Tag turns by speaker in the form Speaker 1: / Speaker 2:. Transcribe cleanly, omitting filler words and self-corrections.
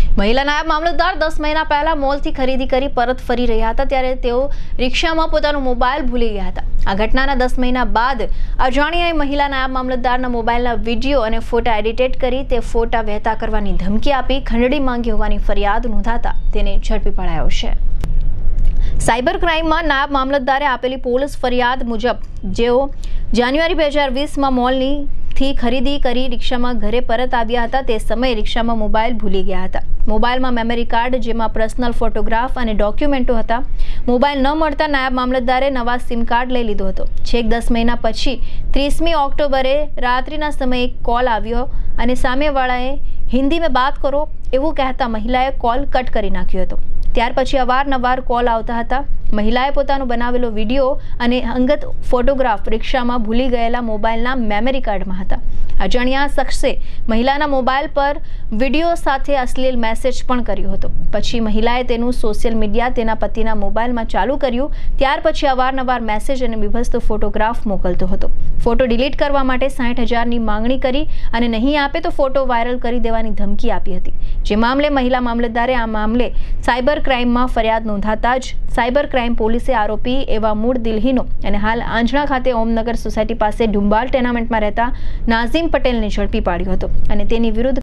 Speaker 1: મહિલા નાયબ મામલતદાર 10 મહિના પહેલા મોલથી ખરીદી કરી પરત ફરી રહ્યા હતા ત્યારે તેઓ રિક્ષામાં પોતાનો મોબાઈલ ભૂલી ગયા હતા। આ ઘટનાના 10 મહિના બાદ અજાણ્યાએ મહિલા નાયબ મામલતદારના મોબાઈલના વિડીયો અને ફોટા એડિટેડ કરી તે ફોટા વહેતા કરવાની ધમકી આપી ખંડણી માંગી હોવાની ફરિયાદ નોંધાતા તેને ઝડપી પડાયો છે। સાયબર ક્રાઇમમાં નાયબ મામલતદારે આપેલી પોલીસ ફરિયાદ મુજબ જેઓ જાન્યુઆરી 2020માં મોલની ખરીદી કરી રિક્ષામાં ઘરે પરત આવ્યા હતા તે સમયે રિક્ષામાં મોબાઈલ ભૂલી ગયા હતા। મોબાઈલમાં મેમરી કાર્ડ જેમાં પર્સનલ ફોટોગ્રાફ અને ડોક્યુમેન્ટો હતા। મોબાઈલ ન મળતા નાયબ મામલતદારે નવા સિમ કાર્ડ લઈ લીધો હતો। છેક 10 મહિના પછી 30મી ઓક્ટોબરે રાત્રિના સમયે એક કોલ આવ્યો અને સામેવાળાએ હિન્દી में बात करो એવું કહેતા મહિલાએ કોલ કટ કરી નાખ્યો હતો। ત્યાર પછી અવારનવાર કોલ આવતા હતા। મહિલાએ પોતાનો બનાવેલો વિડીયો અને અંગત ફોટોગ્રાફ રિક્ષામાં ભૂલી ગયેલા મોબાઈલના મેમરી કાર્ડમાં હતા। અજાણ્યા શખ્સે મહિલાના મોબાઈલ પર વિડીયો સાથે અશ્લીલ મેસેજ પણ કર્યો હતો। પછી મહિલાએ તેનું સોશિયલ મીડિયા તેના પતિના મોબાઈલમાં ચાલુ કર્યું। ત્યાર પછી અવારનવાર મેસેજ અને બીભત્સ ફોટોગ્રાફ મોકલતો હતો। ફોટો ડિલીટ કરવા માટે 60,000ની માંગણી કરી અને નહીં આપે તો ફોટો વાયરલ કરી દેવાની ધમકી આપી હતી। જે મામલે મહિલા મામલતદારે આ મામલે સાયબર ક્રાઇમમાં ફરિયાદ નોંધાતા જ સાયબર ક્રાઇમ પોલીસે આરોપી એવા મૂળ દિલ્હીનો અને હાલ આંજણા ખાતે ઓમનગર સોસાયટી પાસે ડુંબાલ ટેનામેન્ટમાં રહેતા નાઝીમ પટેલને ઝડપી પાડ્યો હતો અને તેની વિરુદ્ધ